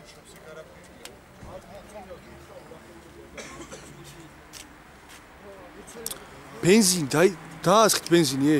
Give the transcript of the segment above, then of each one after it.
Benzin, daaschiet benzini.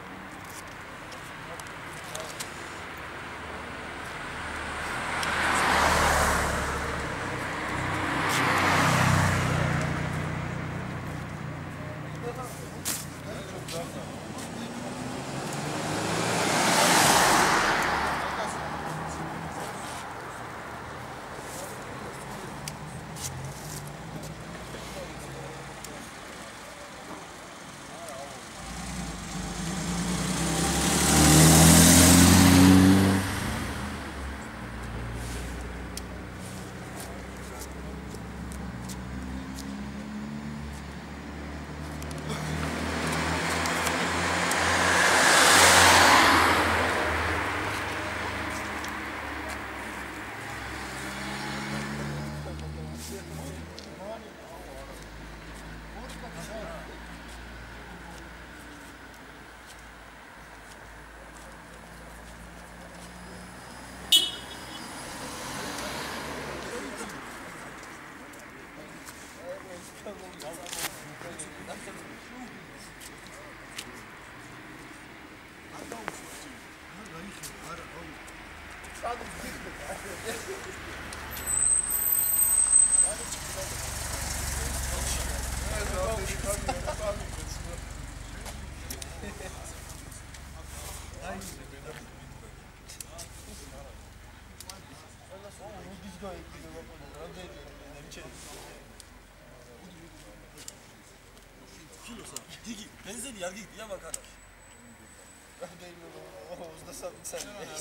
Digi, benzin yargı gitti ya arkadaş. Ben de uzda sen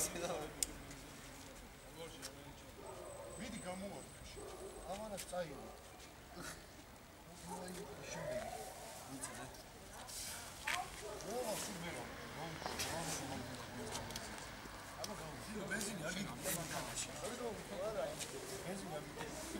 Vidi kamo otiš. Ama nas caji. Ovo je šume. Ovo šume. Benzin yargı gitti ya arkadaş. Benzin yargı gitti.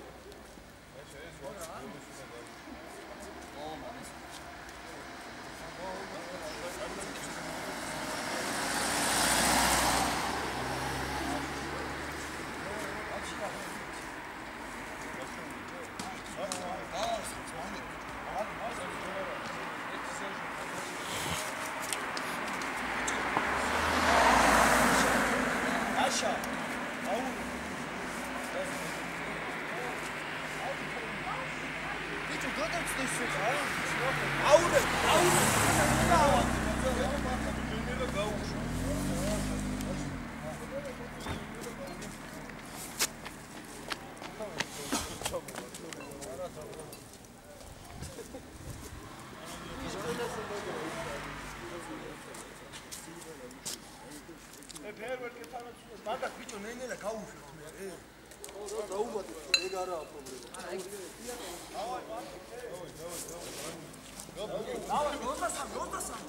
Მაგას ბიჭო ნენელა გაუშვით მე. დაუმატე, ეგ არაა პრობლემა. დავай, 23.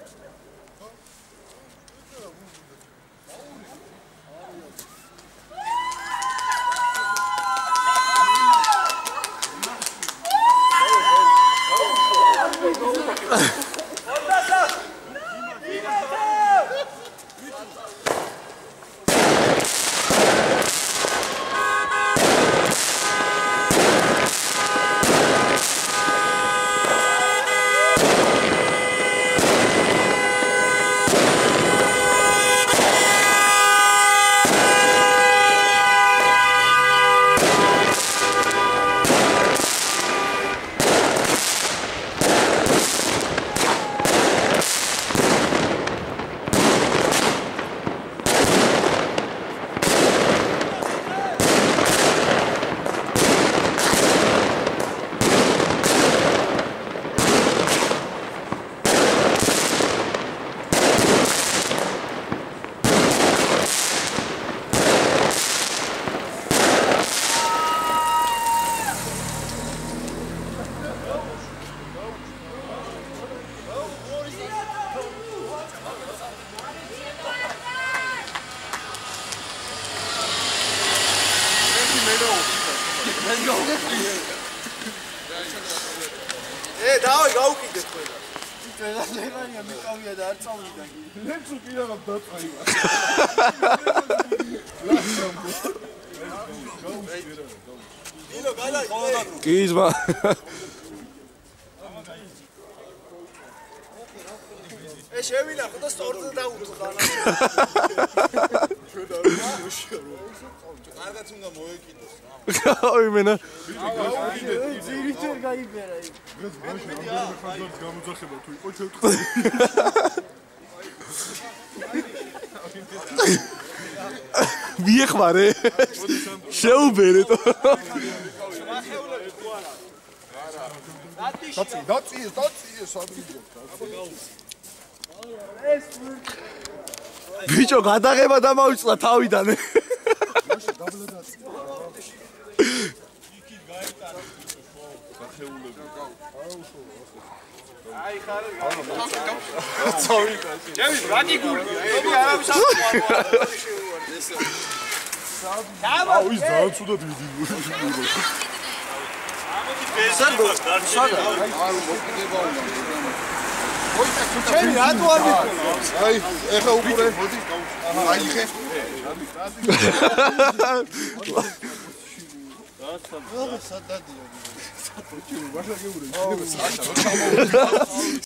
დავაი გაუკიდეთ ყველა. ძველადღეა მიკავია და არ წავიდა კი. ლექსი პირადად დაწყაივა. დილო გადაი კი ზმა. შევინახო და სწორზე დაუწყდა. კარგად უნდა მოეკიდოს რა. აი მენა. ძირითერ გაიბერა იქ. გამოძახება თუ იყო მიეხმარე. შეუბერეთ. დაწიეს ბიჭო გადაღება დამავიწყდა თავიდან. აი ხარ ჩემი რადი გულია ები არავის არ მოაყვა აუ ის ძალიან ცუდად ვიდი ჩემი რატო არ მიყოლა აი ეხა უყურე აი ხე სადადია